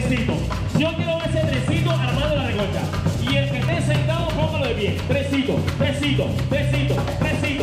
Trecito. Yo quiero ver ese trecito armando la recocha. Y el que esté sentado, póngalo de pie. Trecito, trecito, trecito, trecito.